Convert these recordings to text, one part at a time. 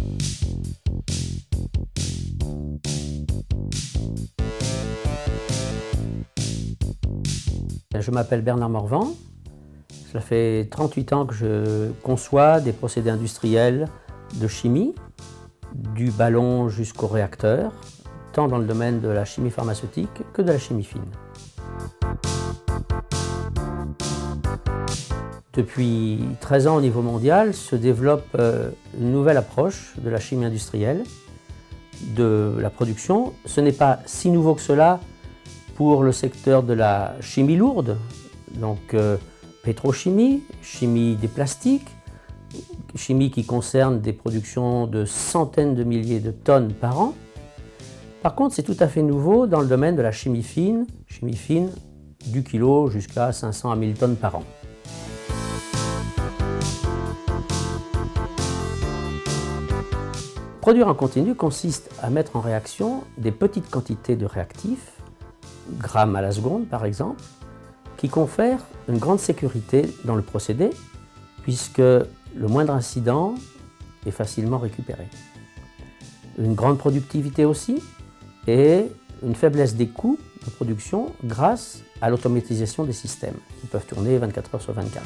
Je m'appelle Bernard Morvan. Cela fait 38 ans que je conçois des procédés industriels de chimie, du ballon jusqu'au réacteur, tant dans le domaine de la chimie pharmaceutique que de la chimie fine. Depuis 13 ans au niveau mondial se développe une nouvelle approche de la chimie industrielle, de la production. Ce n'est pas si nouveau que cela pour le secteur de la chimie lourde, donc pétrochimie, chimie des plastiques, chimie qui concerne des productions de centaines de milliers de tonnes par an. Par contre, c'est tout à fait nouveau dans le domaine de la chimie fine du kilo jusqu'à 500 à 1000 tonnes par an. Produire en continu consiste à mettre en réaction des petites quantités de réactifs, grammes à la seconde par exemple, qui confèrent une grande sécurité dans le procédé, puisque le moindre incident est facilement récupéré. Une grande productivité aussi, et une faiblesse des coûts de production grâce à l'automatisation des systèmes, qui peuvent tourner 24 heures sur 24.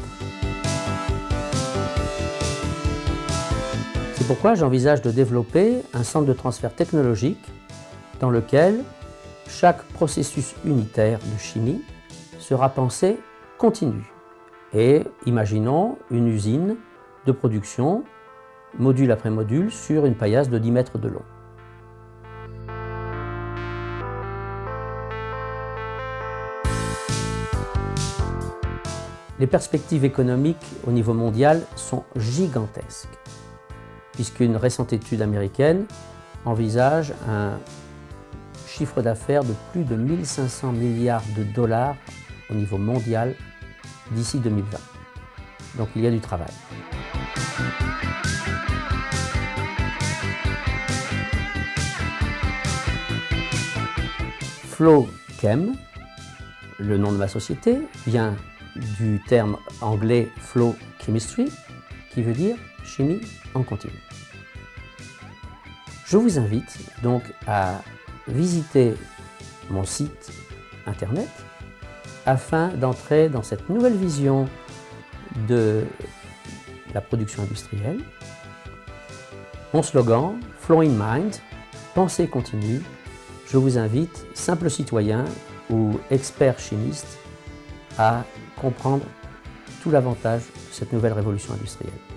C'est pourquoi j'envisage de développer un centre de transfert technologique dans lequel chaque processus unitaire de chimie sera pensé continu. Et imaginons une usine de production, module après module, sur une paillasse de 10 mètres de long. Les perspectives économiques au niveau mondial sont gigantesques, puisqu'une récente étude américaine envisage un chiffre d'affaires de plus de 1500 milliards de dollars au niveau mondial d'ici 2020. Donc il y a du travail. FlowChem, le nom de ma société, vient du terme anglais Flow Chemistry, qui veut dire chimie en continu. Je vous invite donc à visiter mon site internet afin d'entrer dans cette nouvelle vision de la production industrielle. Mon slogan, Flow in Mind, pensée continue. Je vous invite, simple citoyen ou expert chimiste, à comprendre tout l'avantage de cette nouvelle révolution industrielle.